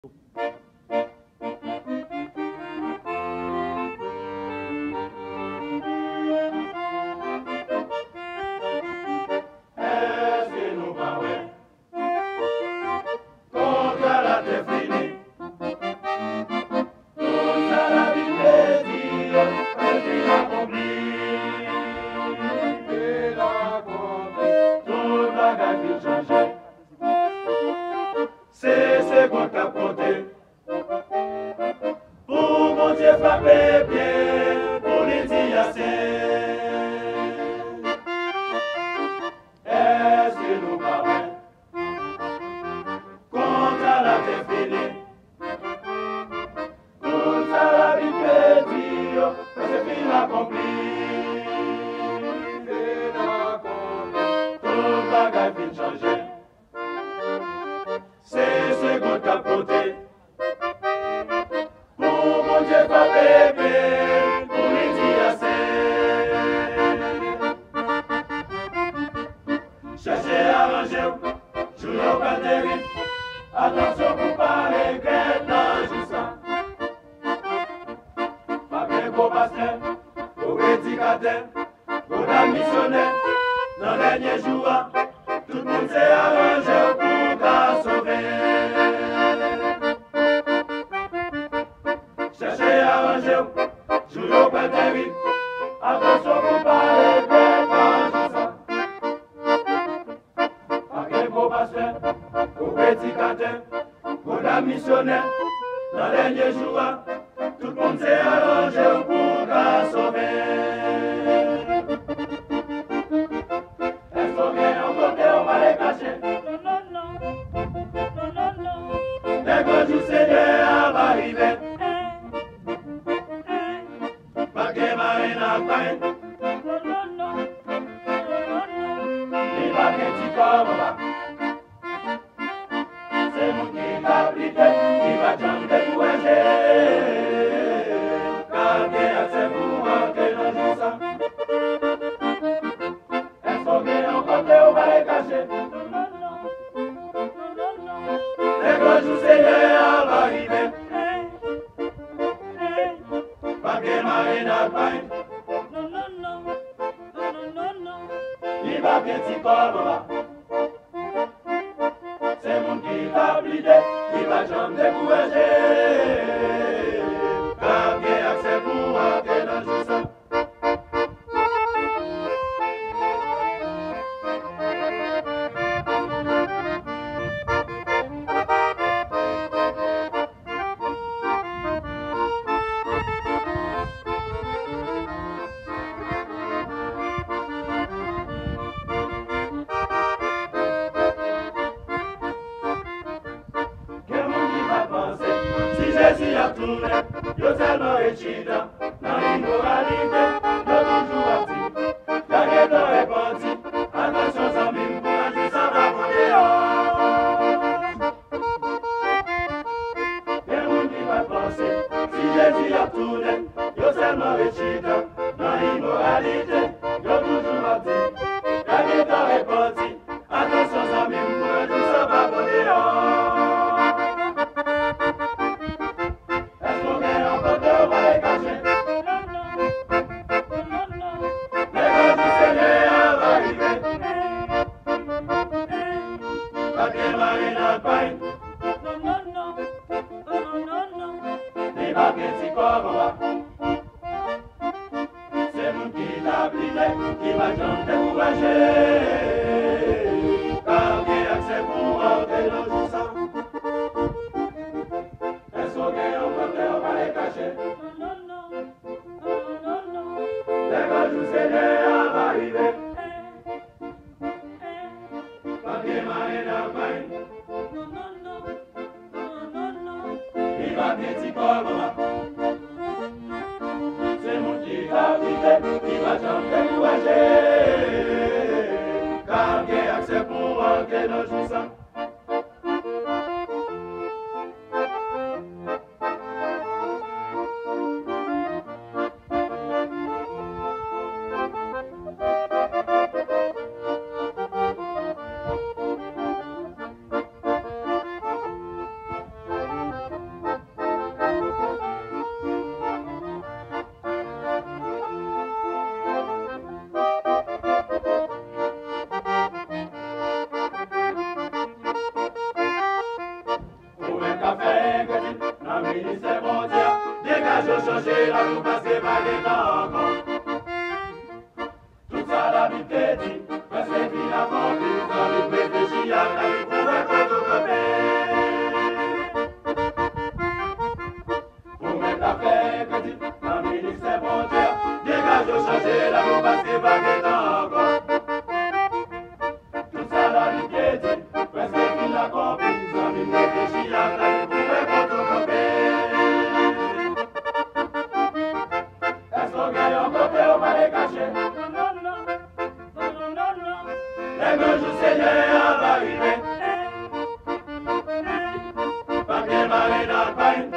C'est ce qu'on t'a compté. Pour mon Dieu frapper bien, pour les dire assez. Est-ce que nous parlons quand à la terre finie? Tout ça la vie peut dire, c'est fini accompli. Tout bagage vient changer. C'est ce qu'on t'a porté. Pour mon Dieu pas bébé, pour lui dire assez. Cherchez à ranger, jouez au batterie. Attention pour pas regretter dans tout ça. Pas bien gros pasteur, gros prédicateur, gros dame missionnaire. Dans les derniers jours, tout le monde s'est arrangé pour qu'à sauver. Cherchez à ranger, jouez au batterie. Attention pour pas regretter dans tout ça. Pas bien gros pasteur, gros prédicateur, gros dame missionnaire. Dans les derniers jours, tout le monde s'est arrangé pour qu'à sauver. Est-ce qu'on vient en côté, on va les cacher? Dès que tout Seigneur va arriver, pas que marine à peine, il va que tu comme c'est mon qui t'a appliqué, qui va jamais décourager. Car Dieu c'est pour moi que l'on joue ça. Est-ce qu'on vient en côté, on va les cacher? Dès que tout Seigneur va arriver, pas que marine à peine, il va bien t'y comme c'est mon qui t'a appliqué, qui va jamais décourager. Car Dieu c'est pour moi que l'on joue ça. Si Jésus a tourné, yo tellement étudiant, dans l'immoralité, yo toujours actif, la guerre est répandue, attention sans mime pour un jour ça va pour dehors. Et mon qui va penser, si Jésus a tourné, yo tellement étudiant, dans l'immoralité, yo toujours actif, la guerre est répandue, attention sans mime pour un jour ça va pour dehors. C'est mon qui t'a appliqué, qui va jamais décourager. Car Dieu c'est pour moi que l'on joue ça. Est-ce qu'on gagne en côté, on va les cacher? Dès que le Seigneur va arriver, pas que marine à peine, il va bien t'y comme c'est mon qui t'a appliqué, qui va jamais décourager. Car Dieu c'est pour moi que l'on joue ça. ministère mondial, dégage, changer la coupe parce que pas des temps encore. Tout ça la vie t'est dit, parce que vie a compris, quand il réfléchit à la vie pour un photocopie. Pour mettre la fête, dit, un ministère mondial, dégage, changer la coupe parce que pas des temps encore. Tout ça la vie t'est dit, parce que vie a compris, quand il réfléchit à la vie pour un photocopie. Est-ce qu'on gagne un côté ou pas les cacher? Les mesures Seigneur va arriver. Pas bien marrer dans le pain.